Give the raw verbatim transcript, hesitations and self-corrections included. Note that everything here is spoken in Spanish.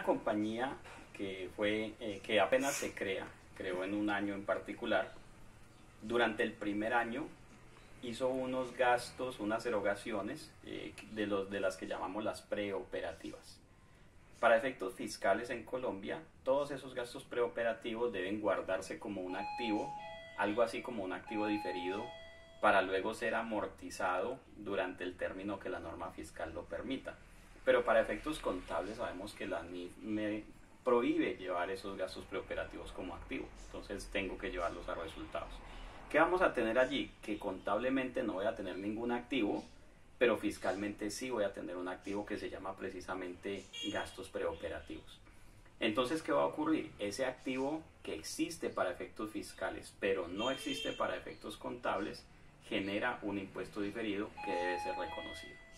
una compañía que, fue, eh, que apenas se crea, creó en un año en particular. Durante el primer año hizo unos gastos, unas erogaciones eh, de, los, de las que llamamos las preoperativas. Para efectos fiscales en Colombia, todos esos gastos preoperativos deben guardarse como un activo, algo así como un activo diferido, para luego ser amortizado durante el término que la norma fiscal lo permita. Pero para efectos contables sabemos que la N I F me prohíbe llevar esos gastos preoperativos como activo, entonces tengo que llevarlos a resultados. ¿Qué vamos a tener allí? Que contablemente no voy a tener ningún activo, pero fiscalmente sí voy a tener un activo que se llama precisamente gastos preoperativos. Entonces, ¿qué va a ocurrir? Ese activo que existe para efectos fiscales, pero no existe para efectos contables, genera un impuesto diferido que debe ser reconocido.